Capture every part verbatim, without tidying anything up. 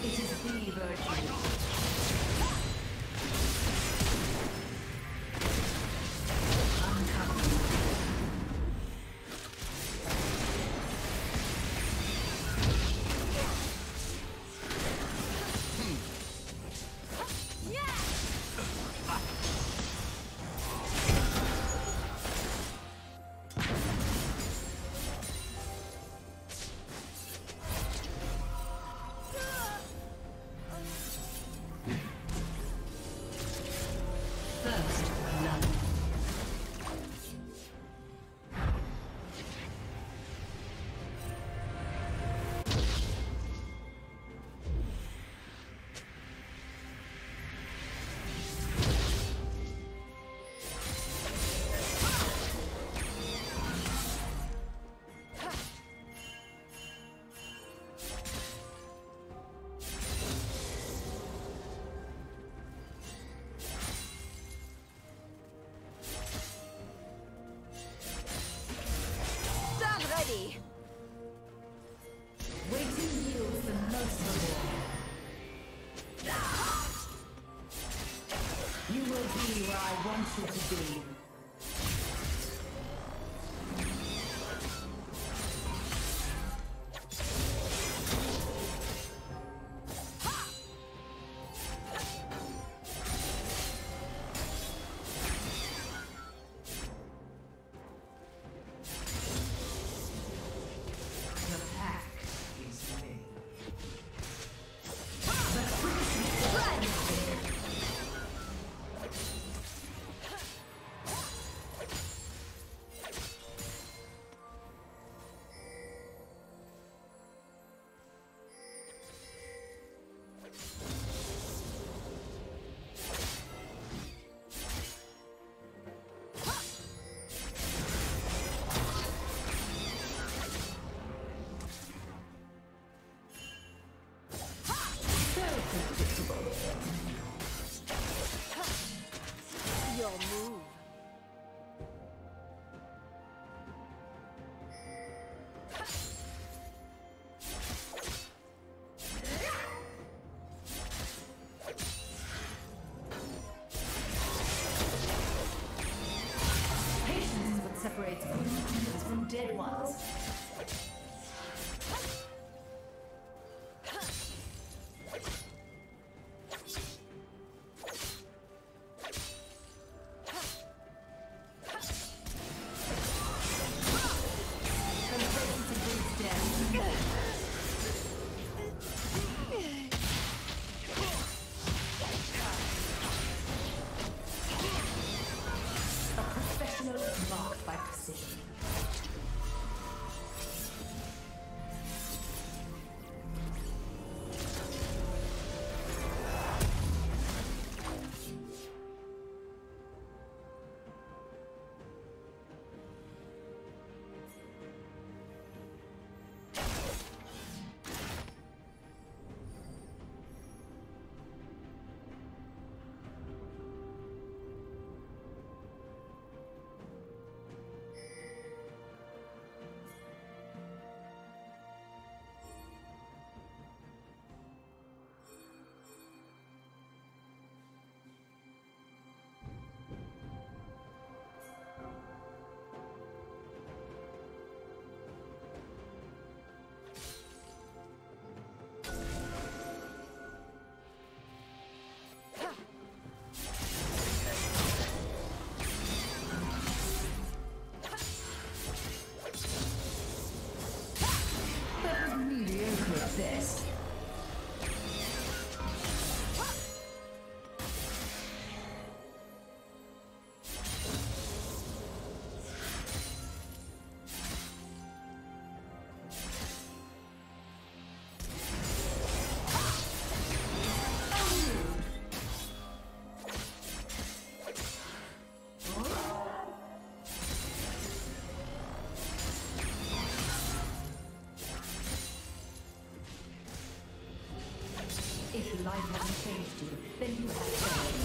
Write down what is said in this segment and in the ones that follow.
It is the virtue. Waiting yields the most reward. You will be where I want you to be. Your move. Patience is what separates good humans from dead ones. Marked by precision. This. If life hasn't changed you, then you have changed.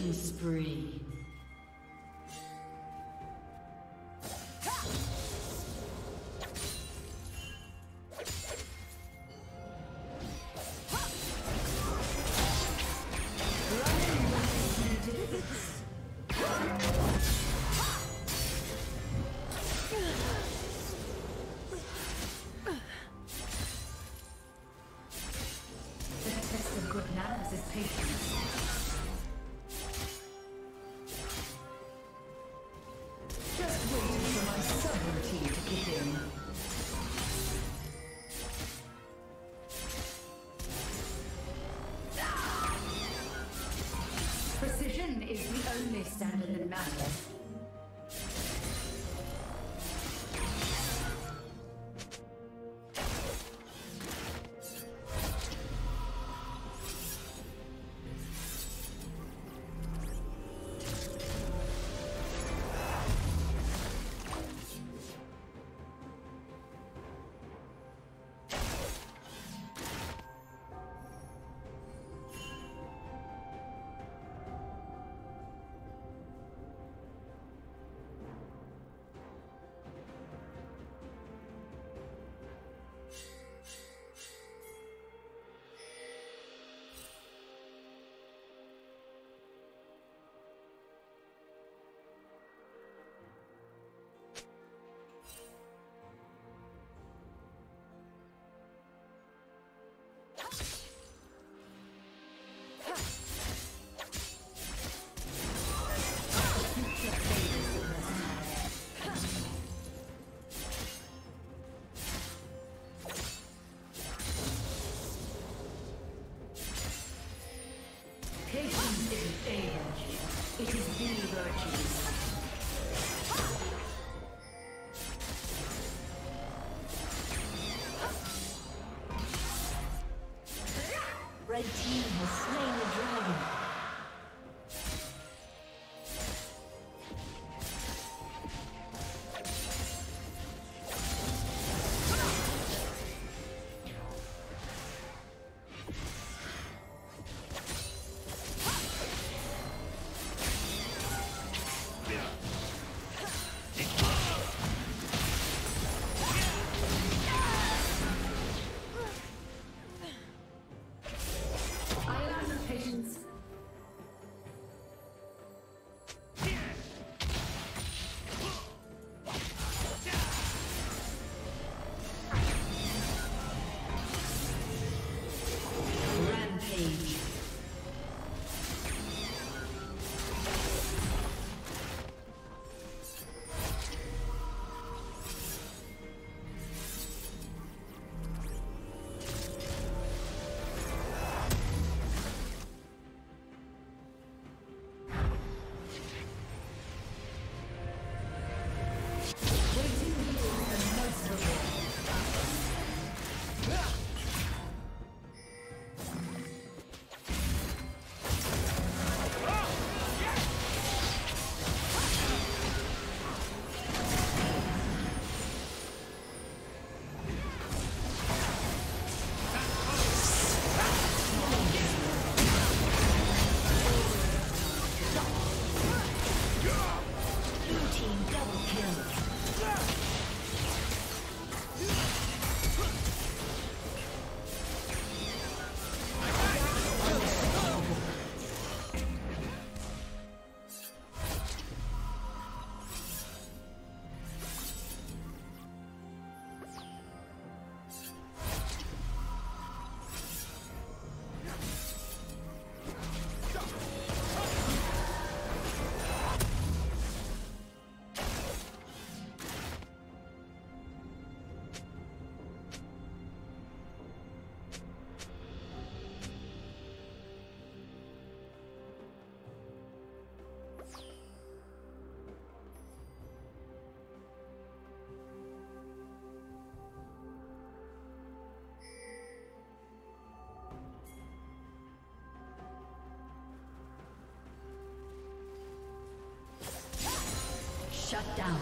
Killing spree. Precision is the only standard that matters. Patience is age. It is the virtue. Red team has slain the dragon. Shut down.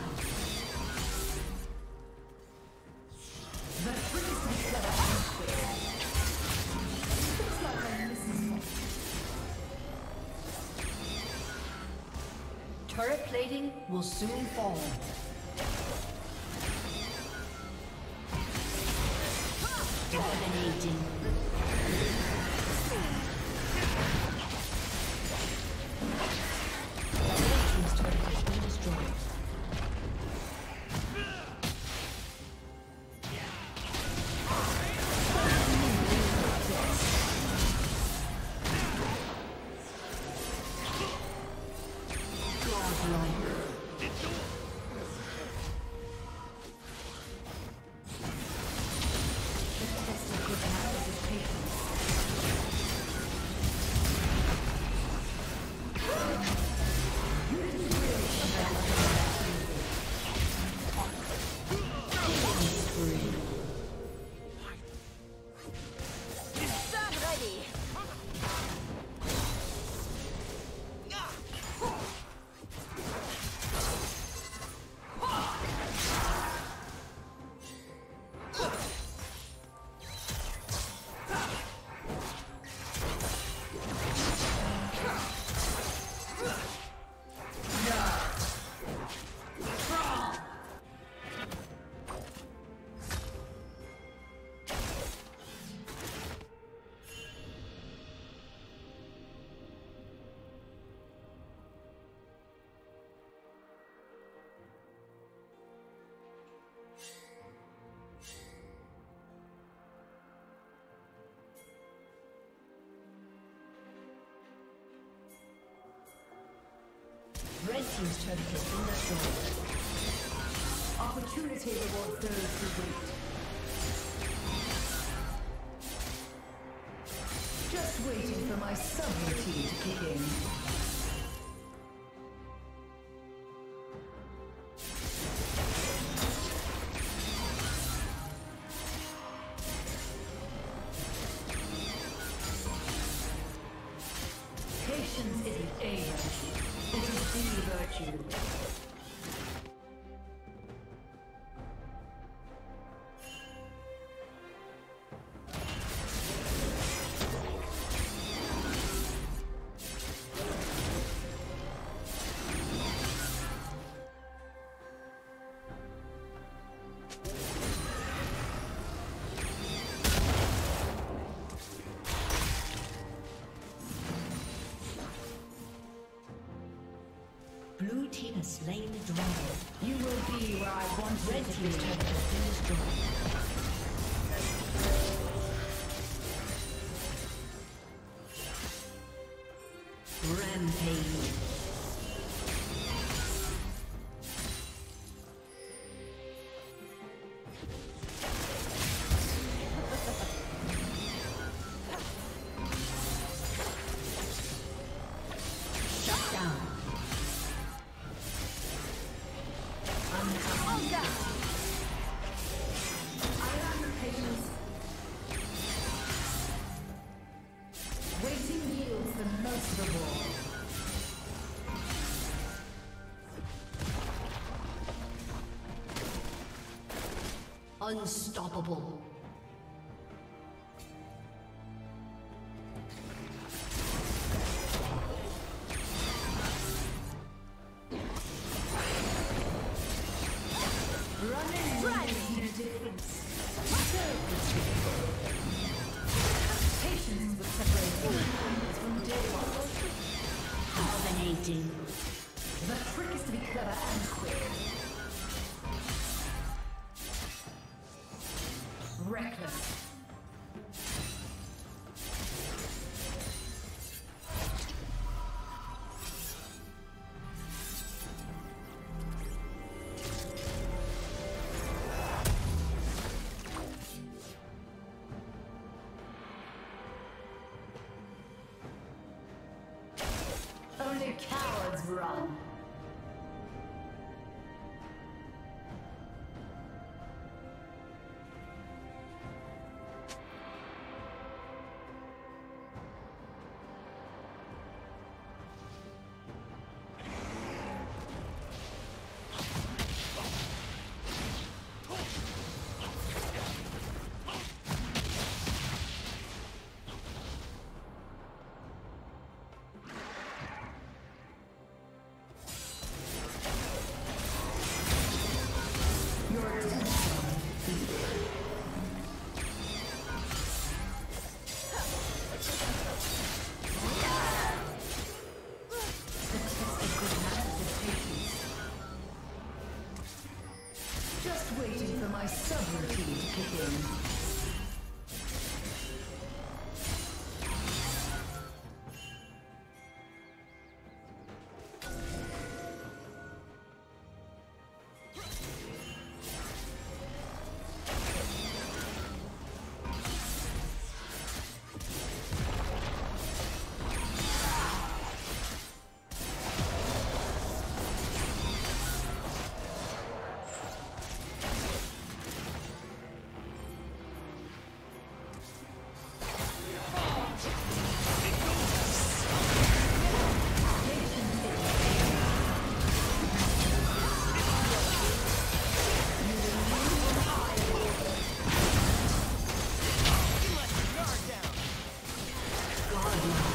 The freeze has got a earthquake. Looks like I'm missing something. Turret plating will soon fall. Dominating. Team's turret has been destroyed. Red team's turret has been destroyed. Opportunity rewards those who wait. Just waiting for my subroutine to kick in. Patience isn't a virtue, it is the virtue. Blue team has slain the dragon. You will be where I want Red you to team's be. turret has been destroyed. Rampage. Shut down. Waiting yields the most reward. Unstoppable. Running makes no difference. Patience with separation from day one. Dominating. The trick is to be clever and quick. Reckless. Only cowards run. Godlike.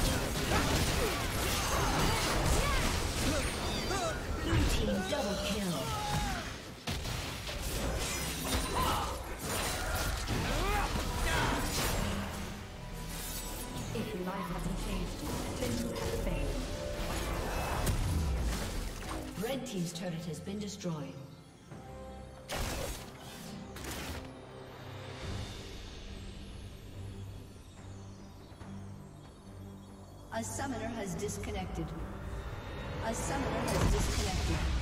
Blue team double kill. If life hasn't changed you, then you have failed. Red team's turret has been destroyed. A summoner has disconnected. A summoner has disconnected.